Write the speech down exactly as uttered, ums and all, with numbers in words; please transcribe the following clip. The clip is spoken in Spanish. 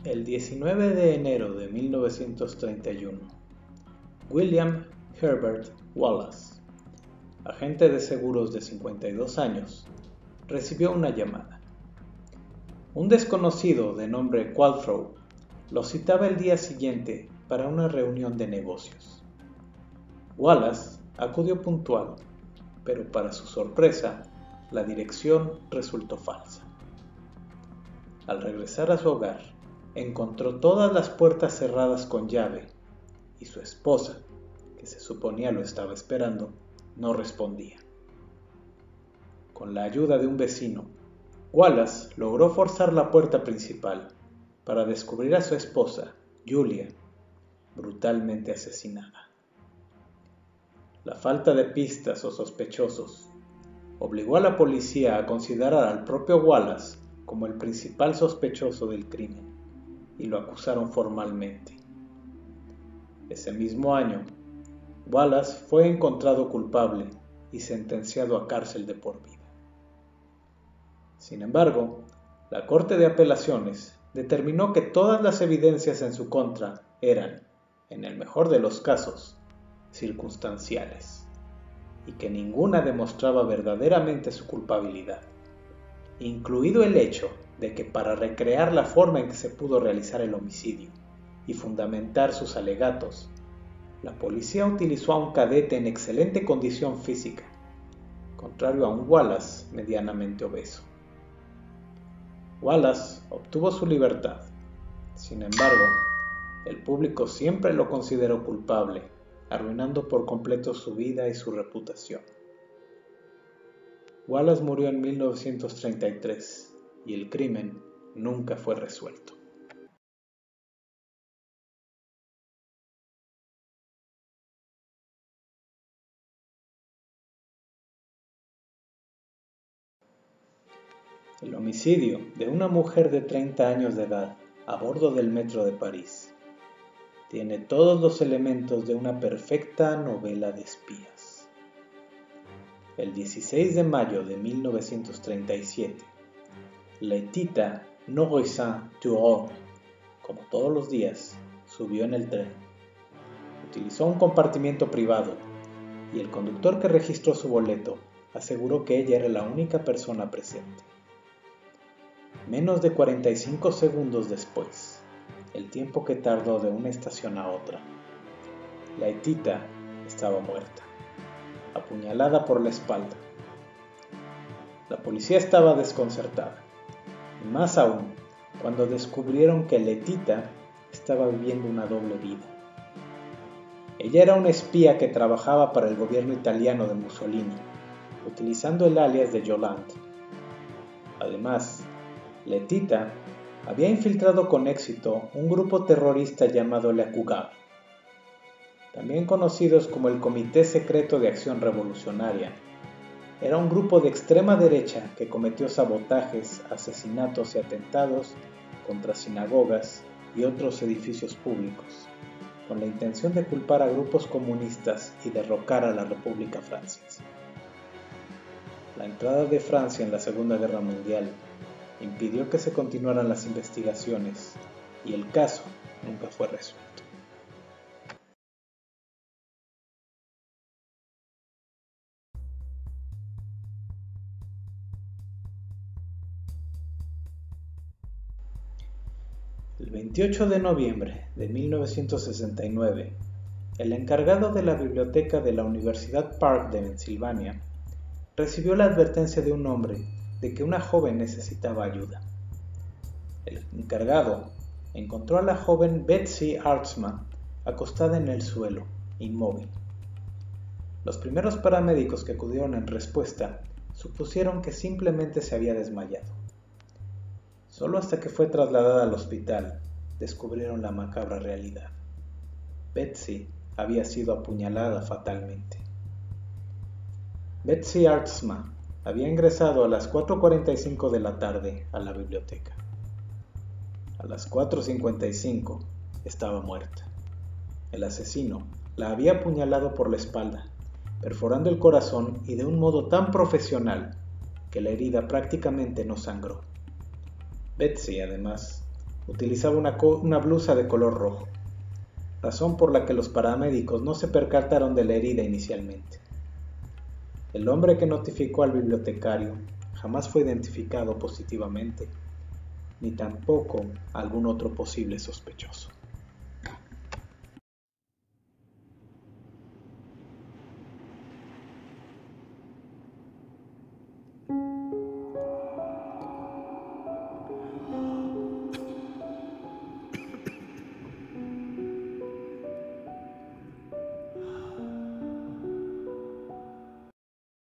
El diecinueve de enero de mil novecientos treinta y uno, William Herbert Wallace, agente de seguros de cincuenta y dos años, recibió una llamada. Un desconocido de nombre Qualtrough lo citaba el día siguiente para una reunión de negocios. Wallace acudió puntual, pero para su sorpresa, la dirección resultó falsa. Al regresar a su hogar, encontró todas las puertas cerradas con llave y su esposa, que se suponía lo estaba esperando, no respondía. Con la ayuda de un vecino, Wallace logró forzar la puerta principal para descubrir a su esposa, Julia, brutalmente asesinada. La falta de pistas o sospechosos obligó a la policía a considerar al propio Wallace como el principal sospechoso del crimen y lo acusaron formalmente. Ese mismo año, Wallace fue encontrado culpable y sentenciado a cárcel de por vida. Sin embargo, la Corte de Apelaciones determinó que todas las evidencias en su contra eran, en el mejor de los casos, circunstanciales, y que ninguna demostraba verdaderamente su culpabilidad, incluido el hecho de que para recrear la forma en que se pudo realizar el homicidio y fundamentar sus alegatos, la policía utilizó a un cadete en excelente condición física, contrario a un Wallace medianamente obeso. Wallace obtuvo su libertad. Sin embargo, el público siempre lo consideró culpable, arruinando por completo su vida y su reputación. Wallace murió en mil novecientos treinta y tres y el crimen nunca fue resuelto. El homicidio de una mujer de treinta años de edad a bordo del metro de París tiene todos los elementos de una perfecta novela de espías. El dieciséis de mayo de mil novecientos treinta y siete, Letitia Nourrissin-Turreau, como todos los días, subió en el tren. Utilizó un compartimiento privado y el conductor que registró su boleto aseguró que ella era la única persona presente. Menos de cuarenta y cinco segundos después, el tiempo que tardó de una estación a otra, Letitia estaba muerta, apuñalada por la espalda. La policía estaba desconcertada, y más aún cuando descubrieron que Letitia estaba viviendo una doble vida. Ella era una espía que trabajaba para el gobierno italiano de Mussolini, utilizando el alias de Yolande. Además, Letitia había infiltrado con éxito un grupo terrorista llamado Les Cougables, también conocidos como el Comité Secreto de Acción Revolucionaria. Era un grupo de extrema derecha que cometió sabotajes, asesinatos y atentados contra sinagogas y otros edificios públicos, con la intención de culpar a grupos comunistas y derrocar a la República Francesa. La entrada de Francia en la Segunda Guerra Mundial impidió que se continuaran las investigaciones y el caso nunca fue resuelto. El veintiocho de noviembre de mil novecientos sesenta y nueve, el encargado de la biblioteca de la Universidad Park de Pensilvania recibió la advertencia de un hombre de que una joven necesitaba ayuda. El encargado encontró a la joven Betsy Hartzman acostada en el suelo, inmóvil. Los primeros paramédicos que acudieron en respuesta supusieron que simplemente se había desmayado. Solo hasta que fue trasladada al hospital descubrieron la macabra realidad. Betsy había sido apuñalada fatalmente. Betsy Hartzman había ingresado a las cuatro cuarenta y cinco de la tarde a la biblioteca. A las cuatro cincuenta y cinco estaba muerta. El asesino la había apuñalado por la espalda, perforando el corazón y de un modo tan profesional que la herida prácticamente no sangró. Betsy, además, Utilizaba una, una blusa de color rojo, razón por la que los paramédicos no se percataron de la herida inicialmente. El hombre que notificó al bibliotecario jamás fue identificado positivamente, ni tampoco algún otro posible sospechoso.